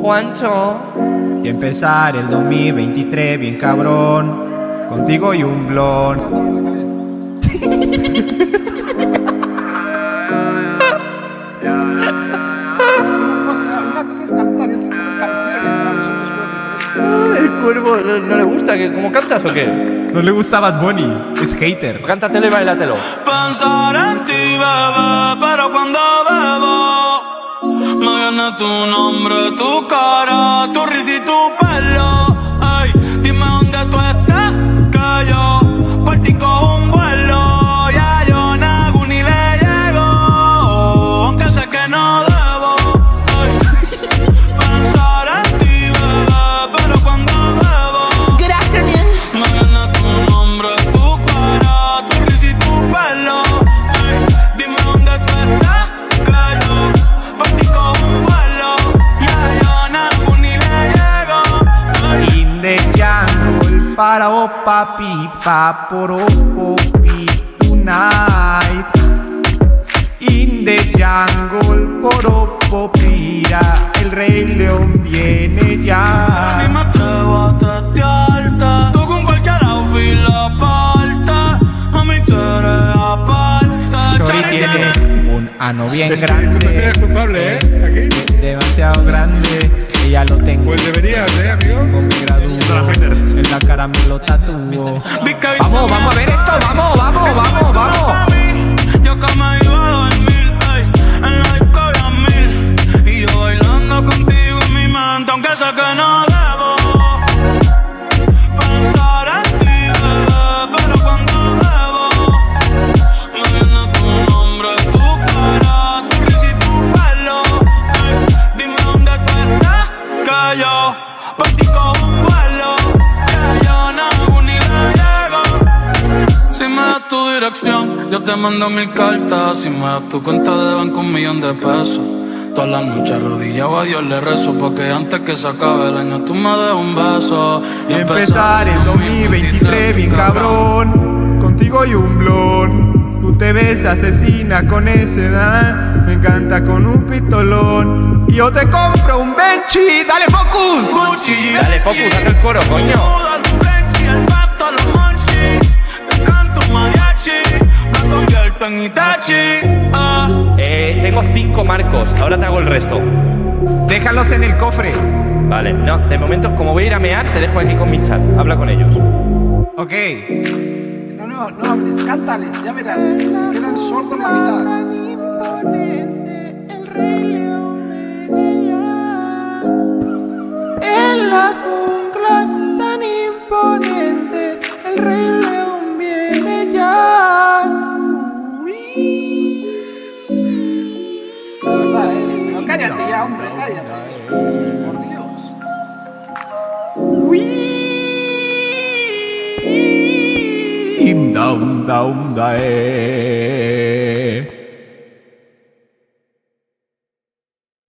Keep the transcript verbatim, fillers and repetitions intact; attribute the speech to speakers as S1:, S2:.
S1: Juancho.
S2: Y empezar el dos mil veintitrés bien cabrón, contigo y un blon.
S3: Una cosa es cantar y otra cosa canciones, ¿sabes? Son dos cosas diferentes.
S1: El cuervo no, no le gusta. que ¿Cómo cantas o qué?
S2: No le gusta Bad Bunny, es hater.
S1: Cántatelo y bailatelo.
S4: Pensar en ti, bebé, pero cuando bebo me viene tu nombre, tu cara, tu risa y tu pelo. Ay, dime dónde tú estás, que yo por ti cojo un vuelo. Ya yo nago ni le llego, aunque sé que no debo. Ay, pensar en ti, bebé, pero cuando bebo
S5: Good afternoon.
S4: me viene tu nombre, tu cara, tu risa y tu pelo. Ay, dime dónde tú estás, que yo por ti cojo un vuelo. Ya yo nago ni le llego. Ay.
S2: In the jungle, para o papi, pa poro popi tonight. In the jungle, poro popira, el rey león viene
S4: Ni
S2: ya.
S4: me atrevo a testearte, tú con cualquier outfit la parte. A mí tú eres aparte.
S2: Shorty
S4: Shorty
S2: tiene un ano bien
S3: Tú también
S2: grande,
S3: eres culpable, ¿eh? Aquí.
S2: demasiado grande, y ya lo tengo.
S3: Pues deberías, ¿eh, amigo?
S2: Con mi gradúo, en la cara me lo tatúo. Vamos, vamos a ver esto, vamos, vamos, vamos, vamos.
S4: Yo que me iba a dormir, ey, en la disco había mil. Y yo bailando contigo en mi mente, aunque sé que no debo pensar en ti, bebé, pero cuando bebo me viene tu nombre, tu cara, tu risa y tu pelo. Ey, dime dónde tú estás, que yo por ti cojo un vuelo. Que yo nago ni le llego. Si me das tu dirección, yo te mando mil cartas. Si me das tu cuenta de banco, un millón de pesos. Todas las noches arrodillado a Dios le rezo, porque antes que se acabe el año tú me des un beso.
S2: Y empezar el dos mil veintitrés bien cabrón, contigo y un blon. Tú te ves asesina con esa edad, me encanta con un pistolón. Y yo te compro un Benchi, dale focus.
S4: Gucci,
S1: Dale, focus, haz el coro, coño.
S4: el Frenchy, el pato, los monchis. Te canto un mariachi, me convierto en Itachi. Ah.
S1: Eh, tengo cinco marcos. Ahora te hago el resto.
S2: Déjalos en el cofre.
S1: Vale, no, de momento, como voy a ir a mear, te dejo aquí con mi chat. Habla con ellos.
S2: Ok.
S3: No, no, no hables, cántales, ya verás. Se quedan sordos en la mitad.
S5: Tan imponente, el rey león viene ya. En la jungla tan imponente, el rey león viene ya. Uy.
S3: La verdad, eh. Pero cállate ya, hombre, cállate. Por Dios.
S2: Im down down dae.